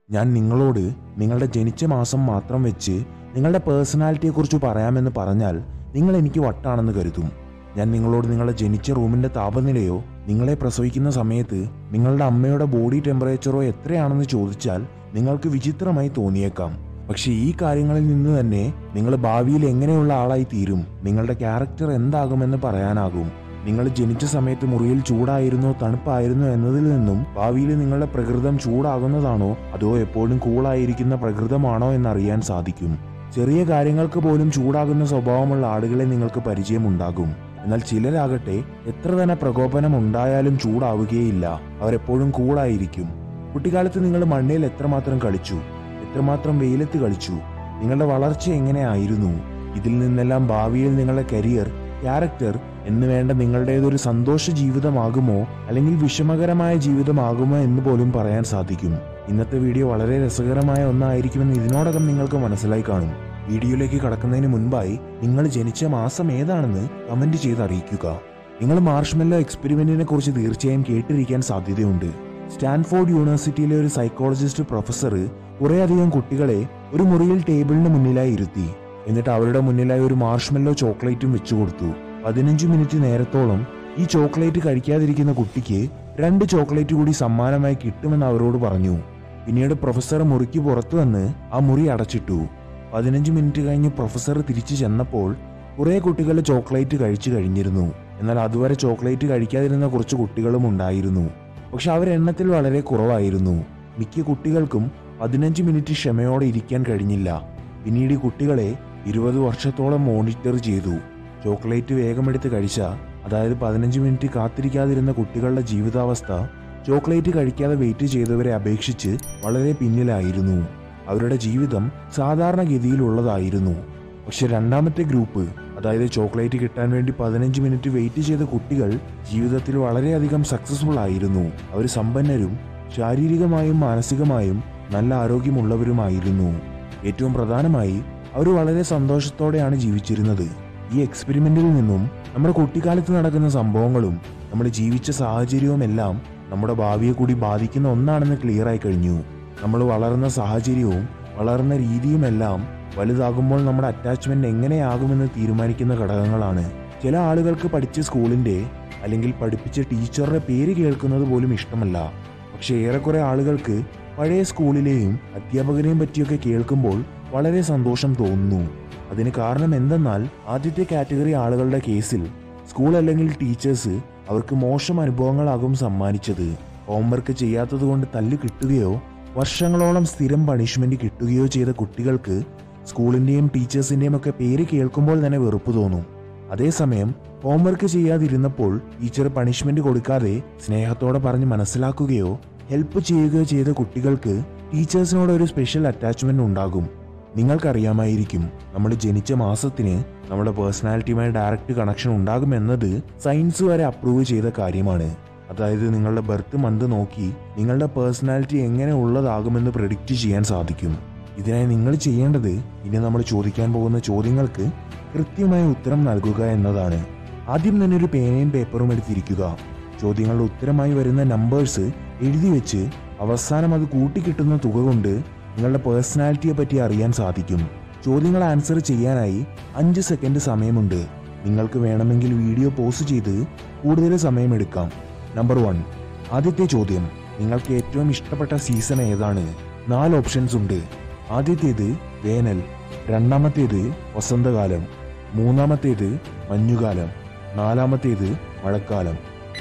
ഞാൻ നിങ്ങളോട് നിങ്ങളുടെ ജനിച്ച മാസം മാത്രം വെച്ച് നിങ്ങളുടെ പേഴ്സണാലിറ്റിയെക്കുറിച്ച് പറയാമെന്ന് പറഞ്ഞാൽ നിങ്ങൾ എനിക്ക് വട്ടാണെന്ന് കരുതും. ഞാൻ നിങ്ങളോട് നിങ്ങളുടെ ജനിച്ച റൂമിന്റെ താപനിലയോ നിങ്ങളെ പ്രസവിക്കുന്ന സമയത്ത് നിങ്ങളുടെ അമ്മയുടെ ബോഡി ടെമ്പറേച്ചറോ എത്രയാണെന്ന് ചോദിച്ചാൽ നിങ്ങൾക്ക് വിചിത്രമായി തോന്നിയേക്കാം. പക്ഷെ ഈ കാര്യങ്ങളിൽ നിന്ന് തന്നെ നിങ്ങൾ ഭാവിയിൽ എങ്ങനെയുള്ള ആളായി തീരും, നിങ്ങളുടെ ക്യാരക്ടർ എന്താകുമെന്ന് പറയാനാകും. നിങ്ങൾ ജനിച്ച സമയത്ത് മുറിയിൽ ചൂടായിരുന്നോ തണുപ്പായിരുന്നോ എന്നതിൽ നിന്നും ഭാവിയിൽ നിങ്ങളുടെ പ്രകൃതം ചൂടാകുന്നതാണോ അതോ എപ്പോഴും കൂളായിരിക്കുന്ന പ്രകൃതമാണോ എന്നറിയാൻ സാധിക്കും. ചെറിയ കാര്യങ്ങൾക്ക് പോലും ചൂടാകുന്ന സ്വഭാവമുള്ള ആളുകളെ നിങ്ങൾക്ക് പരിചയമുണ്ടാകും. എന്നാൽ ചിലരാകട്ടെ എത്ര തന്നെ പ്രകോപനം ഉണ്ടായാലും ചൂടാവുകയില്ല, അവരെപ്പോഴും കൂളായിരിക്കും. കുട്ടിക്കാലത്ത് നിങ്ങൾ മണ്ണിൽ എത്രമാത്രം കളിച്ചു, എത്രമാത്രം വെയിലത്ത് കളിച്ചു, നിങ്ങളുടെ വളർച്ച എങ്ങനെയായിരുന്നു, ഇതിൽ നിന്നെല്ലാം ഭാവിയിൽ നിങ്ങളുടെ കരിയർ, ക്യാരക്ടർ എന്ന് വേണ്ട നിങ്ങളുടേതൊരു സന്തോഷ ജീവിതമാകുമോ അല്ലെങ്കിൽ വിഷമകരമായ ജീവിതമാകുമോ എന്ന് പോലും പറയാൻ സാധിക്കും. ഇന്നത്തെ വീഡിയോ വളരെ രസകരമായ ഒന്നായിരിക്കുമെന്ന് ഇതിനോടകം നിങ്ങൾക്ക് മനസ്സിലായി കാണും. വീഡിയോയിലേക്ക് കടക്കുന്നതിന് മുൻപായി നിങ്ങൾ ജനിച്ച മാസം ഏതാണെന്ന് കമന്റ് ചെയ്ത് അറിയിക്കുക. നിങ്ങൾ മാർഷ്മെല്ലോ എക്സ്പെരിമെന്റിനെ കുറിച്ച് തീർച്ചയായും കേട്ടിരിക്കാൻ സാധ്യതയുണ്ട്. സ്റ്റാൻഫോർഡ് യൂണിവേഴ്സിറ്റിയിലെ ഒരു സൈക്കോളജിസ്റ്റ് പ്രൊഫസർ കുറേയധികം കുട്ടികളെ ഒരു മുറിയിൽ ടേബിളിന് മുന്നിലായി ഇരുത്തി. എന്നിട്ട് അവരുടെ മുന്നിലായി ഒരു മാർഷ്മെല്ലോ ചോക്ലേറ്റും വെച്ചുകൊടുത്തു. 15 മിനിറ്റ് നേരത്തോളം ഈ ചോക്ലേറ്റ് കഴിക്കാതിരിക്കുന്ന കുട്ടിക്ക് 2 ചോക്ലേറ്റ് കൂടി സമ്മാനമായി കിട്ടുമെന്ന് അവരോട് പറഞ്ഞു. പിന്നീട് പ്രൊഫസർ മുറിക്ക് പുറത്തു വന്ന് ആ മുറി അടച്ചിട്ടു. 15 മിനിറ്റ് കഴിഞ്ഞ് പ്രൊഫസർ തിരിച്ചു ചെന്നപ്പോൾ കുറെ കുട്ടികൾ ചോക്ലേറ്റ് കഴിച്ചു കഴിഞ്ഞിരുന്നു. എന്നാൽ അതുവരെ ചോക്ലേറ്റ് കഴിക്കാതിരുന്ന കുറച്ച് കുട്ടികളും ഉണ്ടായിരുന്നു. പക്ഷെ അവരെണ്ണത്തിൽ വളരെ കുറവായിരുന്നു. മിക്ക കുട്ടികൾക്കും 15 മിനിറ്റ് ക്ഷമയോടെ ഇരിക്കാൻ കഴിഞ്ഞില്ല. പിന്നീട് ഈ കുട്ടികളെ 20 വർഷത്തോളം മോണിറ്റർ ചെയ്തു. ചോക്ലേറ്റ് വേഗമെടുത്ത് കഴിച്ച, അതായത് 15 മിനിറ്റ് കാത്തിരിക്കാതിരുന്ന കുട്ടികളുടെ ജീവിതാവസ്ഥ ചോക്ലേറ്റ് കഴിക്കാതെ വെയിറ്റ് ചെയ്തവരെ അപേക്ഷിച്ച് വളരെ പിന്നിലായിരുന്നു. അവരുടെ ജീവിതം സാധാരണഗതിയിലുള്ളതായിരുന്നു. പക്ഷെ രണ്ടാമത്തെ ഗ്രൂപ്പ്, അതായത് ചോക്ലേറ്റ് കിട്ടാൻ വേണ്ടി 15 മിനിറ്റ് വെയിറ്റ് ചെയ്ത കുട്ടികൾ ജീവിതത്തിൽ വളരെയധികം സക്സസ്ഫുൾ ആയിരുന്നു. അവർ സമ്പന്നരും ശാരീരികമായും മാനസികമായും നല്ല ആരോഗ്യമുള്ളവരുമായിരുന്നു. ഏറ്റവും പ്രധാനമായി അവർ വളരെ സന്തോഷത്തോടെയാണ് ജീവിച്ചിരുന്നത്. ഈ എക്സ്പെരിമെന്റിൽ നിന്നും നമ്മുടെ കുട്ടിക്കാലത്ത് നടക്കുന്ന സംഭവങ്ങളും നമ്മൾ ജീവിച്ച സാഹചര്യവും എല്ലാം നമ്മുടെ ഭാവിയെ കൂടി ബാധിക്കുന്ന ഒന്നാണെന്ന് ക്ലിയർ ആയി കഴിഞ്ഞു. നമ്മൾ വളർന്ന സാഹചര്യവും വളർന്ന രീതിയുമെല്ലാം വലുതാകുമ്പോൾ നമ്മുടെ അറ്റാച്ച്മെന്റ് എങ്ങനെയാകുമെന്ന് തീരുമാനിക്കുന്ന ഘടകങ്ങളാണ്. ചില ആളുകൾക്ക് പഠിച്ച സ്കൂളിന്റെ അല്ലെങ്കിൽ പഠിപ്പിച്ച ടീച്ചറുടെ പേര് കേൾക്കുന്നത് പോലും ഇഷ്ടമല്ല. പക്ഷെ ഏറെക്കുറെ ആളുകൾക്ക് പഴയ സ്കൂളിലെയും അധ്യാപകരെയും പറ്റിയൊക്കെ കേൾക്കുമ്പോൾ വളരെ സന്തോഷം തോന്നുന്നു. അതിന് കാരണം എന്തെന്നാൽ ആദ്യത്തെ കാറ്റഗറി ആളുകളുടെ കേസിൽ സ്കൂൾ അല്ലെങ്കിൽ ടീച്ചേഴ്സ് അവർക്ക് മോശം അനുഭവങ്ങളാകും സമ്മാനിച്ചത്. ഹോംവർക്ക് ചെയ്യാത്തത് കൊണ്ട് തല്ല് കിട്ടുകയോ വർഷങ്ങളോളം സ്ഥിരം പണിഷ്മെന്റ് കിട്ടുകയോ ചെയ്ത കുട്ടികൾക്ക് സ്കൂളിന്റെയും ടീച്ചേഴ്സിന്റെയും ഒക്കെ പേര് കേൾക്കുമ്പോൾ തന്നെ വെറുപ്പ് തോന്നും. അതേസമയം ഹോംവർക്ക് ചെയ്യാതിരുന്നപ്പോൾ ടീച്ചർ പണിഷ്മെന്റ് കൊടുക്കാതെ സ്നേഹത്തോടെ പറഞ്ഞ് മനസ്സിലാക്കുകയോ ഹെൽപ്പ് ചെയ്യുകയോ ചെയ്ത കുട്ടികൾക്ക് ടീച്ചേഴ്സിനോട് ഒരു സ്പെഷ്യൽ അറ്റാച്ച്മെന്റ് ഉണ്ടാകും. നിങ്ങൾക്കറിയാമായിരിക്കും, നമ്മൾ ജനിച്ച മാസത്തിന് നമ്മുടെ പേഴ്സണാലിറ്റിയുമായി ഡയറക്റ്റ് കണക്ഷൻ ഉണ്ടാകുമെന്നത് സയൻസ് വരെ അപ്രൂവ് ചെയ്ത കാര്യമാണ്. അതായത് നിങ്ങളുടെ ബർത്ത് മന്ത് നോക്കി നിങ്ങളുടെ പേഴ്സണാലിറ്റി എങ്ങനെ ഉള്ളതാകുമെന്ന് പ്രെഡിക്റ്റ് ചെയ്യാൻ സാധിക്കും. ഇതിനായി നിങ്ങൾ ചെയ്യേണ്ടത് ഇനി നമ്മൾ ചോദിക്കാൻ പോകുന്ന ചോദ്യങ്ങൾക്ക് കൃത്യമായ ഉത്തരം നൽകുക എന്നതാണ്. ആദ്യം തന്നെ ഒരു പേനയും പേപ്പറും എടുത്തിരിക്കുക. ചോദ്യങ്ങളുടെ ഉത്തരമായി വരുന്ന നമ്പേഴ്സ് എഴുതി വെച്ച് അവസാനം അത് കൂട്ടിക്കിട്ടുന്ന തുക കൊണ്ട് നിങ്ങളുടെ പേഴ്സണാലിറ്റിയെ പറ്റി അറിയാൻ സാധിക്കും. ചോദ്യങ്ങൾ ആൻസർ ചെയ്യാനായി 5 സെക്കൻഡ് സമയമുണ്ട്. നിങ്ങൾക്ക് വേണമെങ്കിൽ വീഡിയോ പോസ് ചെയ്ത് കൂടുതൽ സമയമെടുക്കാം. നമ്പർ 1, ആദ്യത്തെ ചോദ്യം, നിങ്ങൾക്ക് ഏറ്റവും ഇഷ്ടപ്പെട്ട സീസൺ ഏതാണ്? 4 ഓപ്ഷൻസ് ഉണ്ട്. ആദ്യത്തേത് വേനൽ, രണ്ടാമത്തേത് വസന്തകാലം, മൂന്നാമത്തേത് മഞ്ഞുകാലം, നാലാമത്തേത് മഴക്കാലം.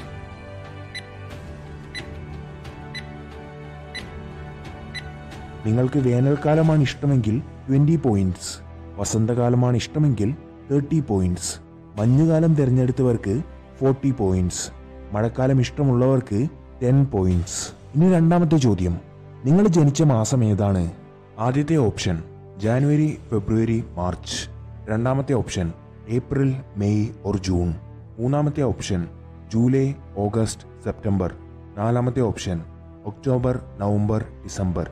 നിങ്ങൾക്ക് വേനൽക്കാലമാണ് ഇഷ്ടമെങ്കിൽ 20 പോയിന്റ്സ്, വസന്തകാലമാണ് ഇഷ്ടമെങ്കിൽ 30 പോയിന്റ്സ്, മഞ്ഞുകാലം തിരഞ്ഞെടുത്തവർക്ക് 40 പോയിന്റ്സ്, മഴക്കാലം ഇഷ്ടമുള്ളവർക്ക് 10 പോയിന്റ്സ്. ഇനി രണ്ടാമത്തെ ചോദ്യം, നിങ്ങൾ ജനിച്ച മാസം ഏതാണ്? ആദ്യത്തെ ഓപ്ഷൻ ജാനുവരി, ഫെബ്രുവരി, മാർച്ച്. രണ്ടാമത്തെ option April, May or June. മൂന്നാമത്തെ ഓപ്ഷൻ ജൂലൈ, ഓഗസ്റ്റ്, സെപ്റ്റംബർ. നാലാമത്തെ ഓപ്ഷൻ ഒക്ടോബർ, നവംബർ, ഡിസംബർ.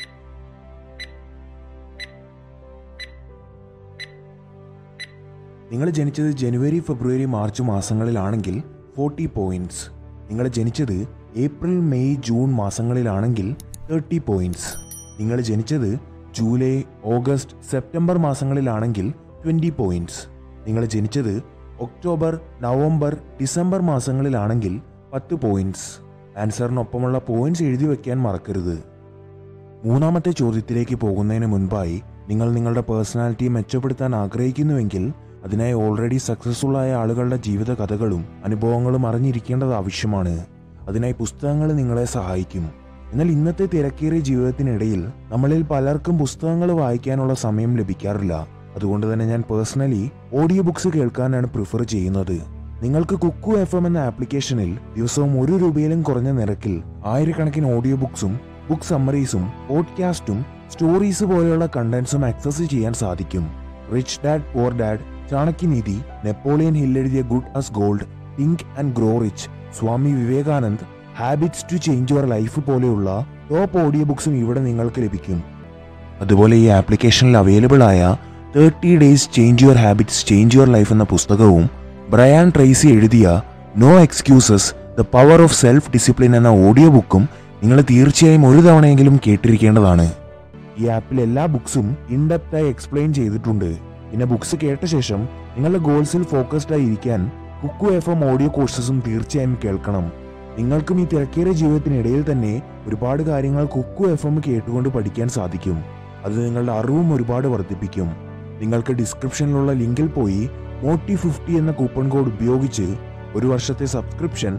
നിങ്ങൾ ജനിച്ചത് ജനുവരി, ഫെബ്രുവരി, മാർച്ച് മാസങ്ങളിലാണെങ്കിൽ 40 പോയിന്റ്സ്. നിങ്ങൾ ജനിച്ചത് ഏപ്രിൽ, മെയ്, ജൂൺ മാസങ്ങളിലാണെങ്കിൽ 30 പോയിന്റ്സ്. നിങ്ങൾ ജനിച്ചത് ജൂലൈ, ഓഗസ്റ്റ്, സെപ്റ്റംബർ മാസങ്ങളിലാണെങ്കിൽ 20 പോയിന്റ്സ്. നിങ്ങൾ ജനിച്ചത് ഒക്ടോബർ, നവംബർ, ഡിസംബർ മാസങ്ങളിലാണെങ്കിൽ 10 പോയിന്റ്സ്. ആൻസറിനൊപ്പമുള്ള പോയിന്റ്സ് എഴുതി വയ്ക്കാൻ മറക്കരുത്. മൂന്നാമത്തെ ചോദ്യത്തിലേക്ക് പോകുന്നതിന് മുൻപായി നിങ്ങൾ നിങ്ങളുടെ പേഴ്സണാലിറ്റി മെച്ചപ്പെടുത്താൻ ആഗ്രഹിക്കുന്നുവെങ്കിൽ അതിനായി ഓൾറെഡി സക്സസ്ഫുൾ ആയ ആളുകളുടെ ജീവിത കഥകളും അനുഭവങ്ങളും അറിഞ്ഞിരിക്കേണ്ടത് ആവശ്യമാണ്. അതിനായി പുസ്തകങ്ങൾ നിങ്ങളെ സഹായിക്കും. എന്നാൽ ഇന്നത്തെ തിരക്കേറിയ ജീവിതത്തിനിടയിൽ നമ്മളിൽ പലർക്കും പുസ്തകങ്ങൾ വായിക്കാനുള്ള സമയം ലഭിക്കാറില്ല. അതുകൊണ്ട് തന്നെ ഞാൻ പേഴ്സണലി ഓഡിയോ ബുക്സ് കേൾക്കാനാണ് പ്രിഫർ ചെയ്യുന്നത്. നിങ്ങൾക്ക് കുക്കു FM എന്ന ആപ്ലിക്കേഷനിൽ ദിവസവും 1 രൂപയിലും കുറഞ്ഞ നിരക്കിൽ ആയിരക്കണക്കിന് ഓഡിയോ ബുക്സും ബുക്ക് സമ്മറീസും പോഡ്കാസ്റ്റും സ്റ്റോറീസ് പോലെയുള്ള കണ്ടന്റ്സും ആക്സസ് ചെയ്യാൻ സാധിക്കും. Rich dad poor dad, Chanakyaniti, Napoleon Hill എഴുതിയ good as gold, think and grow rich, Swami Vivekanand, habits to change your life പോലെയുള്ള ടോപ്പ് ഓഡിയോ ബുക്സും ഇവിടെ നിങ്ങൾക്ക് ലഭിക്കും. അതുപോലെ ഈ ആപ്ലിക്കേഷനിൽ അവൈലബിൾ ആയ 30 days change your habits change your life എന്ന പുസ്തകവും ബ്രയാൻ ട്രേസി എഴുതിയ no excuses the power of self discipline എന്ന ഓഡിയോ ബുക്കും നിങ്ങൾ തീർച്ചയായും ഒരു തവണയെങ്കിലും കേട്ടിരിക്കേണ്ടതാണ്. ഈ ആപ്പിൽ എല്ലാ ബുക്സും ഇൻഡെപ്തായി എക്സ്പ്ലെയിൻ ചെയ്തിട്ടുണ്ട്. പിന്നെ ബുക്സ് കേട്ട ശേഷം നിങ്ങളുടെ ഗോൾസിൽ ഫോക്കസ്ഡ് ആയി ഇരിക്കാൻ കുക്കു FM ഓഡിയോ കോഴ്സസും തീർച്ചയായും കേൾക്കണം. നിങ്ങൾക്കും ഈ തിരക്കേറിയ ജീവിതത്തിനിടയിൽ തന്നെ ഒരുപാട് കാര്യങ്ങൾ കുക്കു FM കേട്ടുകൊണ്ട് പഠിക്കാൻ സാധിക്കും. അത് നിങ്ങളുടെ അറിവും ഒരുപാട് വർദ്ധിപ്പിക്കും. നിങ്ങൾക്ക് ഡിസ്ക്രിപ്ഷനിലുള്ള ലിങ്കിൽ പോയി MOTI50 എന്ന കൂപ്പൺ കോഡ് ഉപയോഗിച്ച് ഒരു വർഷത്തെ സബ്സ്ക്രിപ്ഷൻ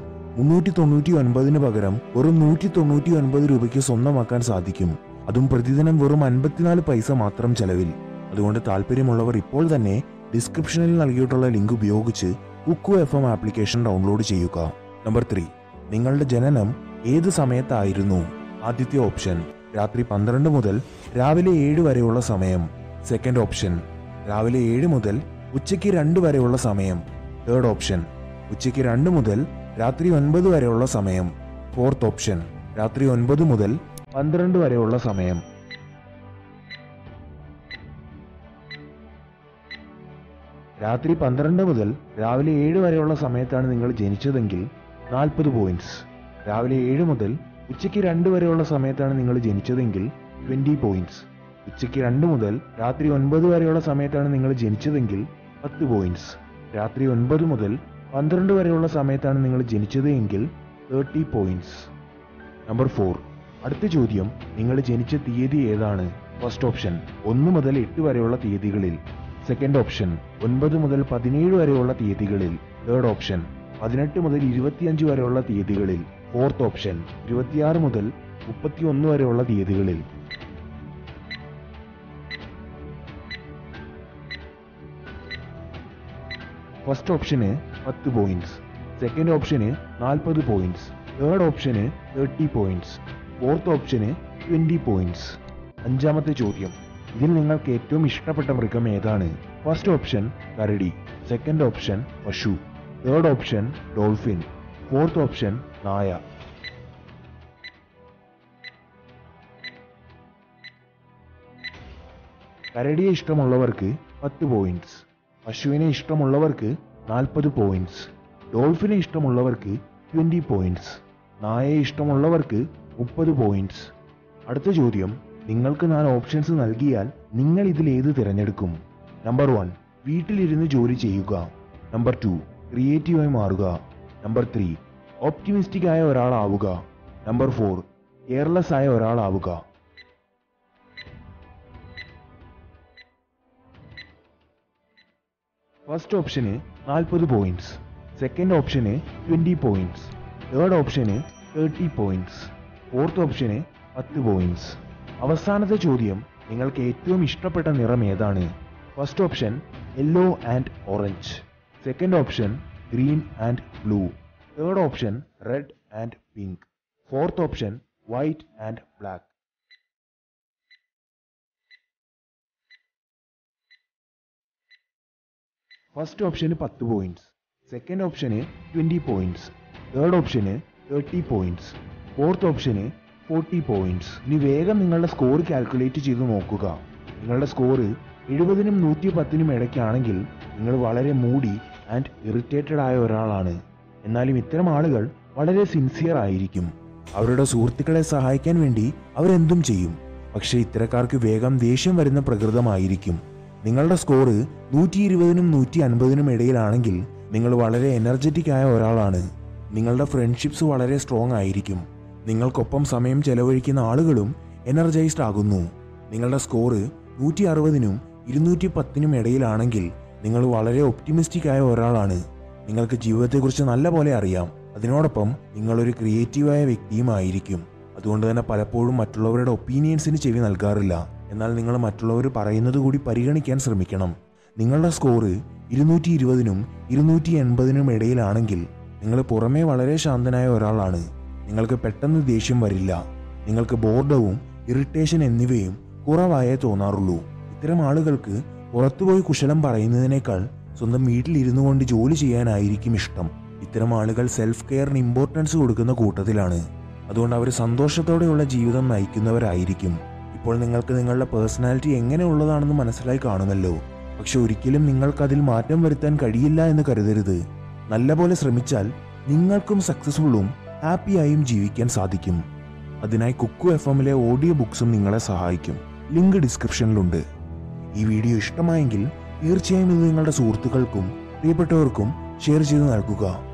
399 പകരം വെറും 199 രൂപയ്ക്ക് സ്വന്തമാക്കാൻ സാധിക്കും. അതും പ്രതിദിനം വെറും 54 പൈസ മാത്രം ചെലവിൽ. അതുകൊണ്ട് താല്പര്യമുള്ളവർ ഇപ്പോൾ തന്നെ ഡിസ്ക്രിപ്ഷനിൽ നൽകിയിട്ടുള്ള ലിങ്ക് ഉപയോഗിച്ച് കുക്കു FM ആപ്ലിക്കേഷൻ ഡൗൺലോഡ് ചെയ്യുക. നമ്പർ 3, നിങ്ങളുടെ ജനനം ഏത് സമയത്തായിരുന്നു? ആദ്യത്തെ ഓപ്ഷൻ രാത്രി 12 മുതൽ രാവിലെ 7 വരെയുള്ള സമയം. സെക്കൻഡ് ഓപ്ഷൻ രാവിലെ 7 മുതൽ ഉച്ചയ്ക്ക് 2 വരെയുള്ള സമയം. തേർഡ് ഓപ്ഷൻ ഉച്ചയ്ക്ക് 2 മുതൽ രാത്രി 9 വരെയുള്ള സമയം. ഫോർത്ത് ഓപ്ഷൻ രാത്രി 9 മുതൽ 12 വരെയുള്ള സമയം. രാത്രി 12 മുതൽ രാവിലെ 7 വരെയുള്ള സമയത്താണ് നിങ്ങൾ ജനിച്ചതെങ്കിൽ 40 പോയിന്റ്സ്. രാവിലെ 7 മുതൽ ഉച്ചയ്ക്ക് 2 വരെയുള്ള സമയത്താണ് നിങ്ങൾ ജനിച്ചതെങ്കിൽ 20 പോയിന്റ്സ്. ഉച്ചയ്ക്ക് 2 മുതൽ രാത്രി 9 വരെയുള്ള സമയത്താണ് നിങ്ങൾ ജനിച്ചതെങ്കിൽ 10 പോയിന്റ്സ്. രാത്രി 9 മുതൽ 12 വരെയുള്ള സമയത്താണ് നിങ്ങൾ ജനിച്ചത് എങ്കിൽ 30 പോയിന്റ്സ്. നമ്പർ 4, അടുത്ത ചോദ്യം നിങ്ങൾ ജനിച്ച തീയതി ഏതാണ്? ഫസ്റ്റ് ഓപ്ഷൻ 1 മുതൽ 8 വരെയുള്ള തീയതികളിൽ. സെക്കൻഡ് ഓപ്ഷൻ 9 മുതൽ 17 വരെയുള്ള തീയതികളിൽ. തേർഡ് ഓപ്ഷൻ 18 മുതൽ 25 വരെയുള്ള തീയതികളിൽ. ഫോർത്ത് ഓപ്ഷൻ 26 മുതൽ 31 വരെയുള്ള തീയതികളിൽ. ഫസ്റ്റ് ഓപ്ഷന് 10 പോയിന്റ്സ്. സെക്കൻഡ് ഓപ്ഷന് 40 പോയിന്റ്സ്. തേർഡ് ഓപ്ഷന് 30 പോയിന്റ്സ്. ഫോർത്ത് ഓപ്ഷന് 20 പോയിന്റ്സ്. അഞ്ചാമത്തെ ചോദ്യം, ഇതിൽ നിങ്ങൾക്ക് ഏറ്റവും ഇഷ്ടപ്പെട്ട മൃഗം ഏതാണ്? ഫസ്റ്റ് ഓപ്ഷൻ കരടി. സെക്കൻഡ് ഓപ്ഷൻ പശു. Third option dolphin. Fourth option നായ. കരടിയെ ഇഷ്ടമുള്ളവർക്ക് 10 പോയിന്റ്സ്. പശുവിനെ ഇഷ്ടമുള്ളവർക്ക് 40 പോയിന്റ്സ്. ഡോൾഫിനെ ഇഷ്ടമുള്ളവർക്ക് 20 പോയിന്റ്സ്. നായയെ ഇഷ്ടമുള്ളവർക്ക് 30 പോയിന്റ്സ്. അടുത്ത ചോദ്യം, നിങ്ങൾക്ക് 4 ഓപ്ഷൻസ് നൽകിയാൽ നിങ്ങൾ ഇതിൽ ഏത് തിരഞ്ഞെടുക്കും? നമ്പർ 1, വീട്ടിലിരുന്ന് ജോലി ചെയ്യുക. നമ്പർ 2, ക്രിയേറ്റീവായി മാറുക. നമ്പർ 3, ഓപ്റ്റിമിസ്റ്റിക് ആയ ഒരാളാവുക. നമ്പർ 4, കെയർലെസ് ആയ ഒരാളാവുക. ഫസ്റ്റ് ഓപ്ഷന് 40 പോയിന്റ്സ്. സെക്കൻഡ് ഓപ്ഷന് 20 പോയിന്റ്സ്. തേർഡ് ഓപ്ഷന് 30 പോയിന്റ്സ്. ഫോർത്ത് ഓപ്ഷന് 10 പോയിന്റ്സ്. അവസാനത്തെ ചോദ്യം, നിങ്ങൾക്ക് ഏറ്റവും ഇഷ്ടപ്പെട്ട നിറം ഏതാണ്? First option yellow and orange. Second option green and blue. Third option red and pink. Fourth option white and black. First ഓപ്ഷന് 10 പോയിന്റ്സ്. സെക്കൻഡ് ഓപ്ഷന് 20 പോയിന്റ്സ്. തേർഡ് ഓപ്ഷന് 30 പോയിന്റ്സ്. ഫോർത്ത് ഓപ്ഷന് 40 പോയിന്റ്സ്. ഇനി വേഗം നിങ്ങളുടെ സ്കോർ കാൽക്കുലേറ്റ് ചെയ്ത് നോക്കുക. നിങ്ങളുടെ സ്കോർ 70നും 110നും ഇടയ്ക്കാണെങ്കിൽ നിങ്ങൾ വളരെ മൂഡി ആൻഡ് ഇറിറ്റേറ്റഡ് ആയ ഒരാളാണ്. എന്നാലും ഇത്തരം ആളുകൾ വളരെ സിൻസിയർ ആയിരിക്കും. അവരുടെ സുഹൃത്തുക്കളെ സഹായിക്കാൻ വേണ്ടി അവരെന്തും ചെയ്യും. പക്ഷേ ഇത്തരക്കാർക്ക് വേഗം ദേഷ്യം വരുന്ന പ്രകൃതമായിരിക്കും. നിങ്ങളുടെ സ്കോർ 120നും 150നും ഇടയിലാണെങ്കിൽ നിങ്ങൾ വളരെ എനർജറ്റിക് ആയ ഒരാളാണ്. നിങ്ങളുടെ ഫ്രണ്ട്ഷിപ്സ് വളരെ സ്ട്രോങ് ആയിരിക്കും. നിങ്ങൾക്കൊപ്പം സമയം ചെലവഴിക്കുന്ന ആളുകളും എനർജൈസ്ഡ് ആകുന്നു. നിങ്ങളുടെ സ്കോർ 160നും 210നും ഇടയിലാണെങ്കിൽ നിങ്ങൾ വളരെ ഒപ്റ്റിമിസ്റ്റിക് ആയ ഒരാളാണ്. നിങ്ങൾക്ക് ജീവിതത്തെക്കുറിച്ച് നല്ല പോലെ അറിയാം. അതിനോടൊപ്പം നിങ്ങളൊരു ക്രിയേറ്റീവായ വ്യക്തിയുമായിരിക്കും. അതുകൊണ്ട് തന്നെ പലപ്പോഴും മറ്റുള്ളവരുടെ ഒപ്പീനിയൻസിന് ചെവി നൽകാറില്ല. എന്നാൽ നിങ്ങൾ മറ്റുള്ളവർ പറയുന്നത് കൂടി പരിഗണിക്കാൻ ശ്രമിക്കണം. നിങ്ങളുടെ സ്കോർ 220നും 280നും ഇടയിലാണെങ്കിൽ നിങ്ങൾ പുറമേ വളരെ ശാന്തനായ ഒരാളാണ്. നിങ്ങൾക്ക് പെട്ടെന്ന് ദേഷ്യം വരില്ല. നിങ്ങൾക്ക് ബോർഡവും ഇറിറ്റേഷൻ എന്നിവയും കുറവായേ തോന്നാറുള്ളൂ. ഇത്തരം ആളുകൾക്ക് പുറത്തുപോയി കുശലം പറയുന്നതിനേക്കാൾ സ്വന്തം വീട്ടിലിരുന്നു കൊണ്ട് ജോലി ചെയ്യാനായിരിക്കും ഇഷ്ടം. ഇത്തരം ആളുകൾ സെൽഫ് കെയറിന് ഇമ്പോർട്ടൻസ് കൊടുക്കുന്ന കൂട്ടത്തിലാണ്. അതുകൊണ്ട് അവർ സന്തോഷത്തോടെയുള്ള ജീവിതം നയിക്കുന്നവരായിരിക്കും. ഇപ്പോൾ നിങ്ങൾക്ക് നിങ്ങളുടെ പേഴ്സണാലിറ്റി എങ്ങനെയുള്ളതാണെന്ന് മനസ്സിലായി കാണുമല്ലോ. പക്ഷെ ഒരിക്കലും നിങ്ങൾക്കതിൽ മാറ്റം വരുത്താൻ കഴിയില്ല എന്ന് കരുതരുത്. നല്ലപോലെ ശ്രമിച്ചാൽ നിങ്ങൾക്കും സക്സസ്ഫുള്ളും ഹാപ്പിയായും ജീവിക്കാൻ സാധിക്കും. അതിനായി കുക്കു FM-ലെ ഓഡിയോ ബുക്സും നിങ്ങളെ സഹായിക്കും. ലിങ്ക് ഡിസ്ക്രിപ്ഷനിലുണ്ട്. ഈ വീഡിയോ ഇഷ്ടമായെങ്കിൽ തീർച്ചയായും ഇത് നിങ്ങളുടെ സുഹൃത്തുക്കൾക്കും പ്രിയപ്പെട്ടവർക്കും ഷെയർ ചെയ്ത് നൽകുക.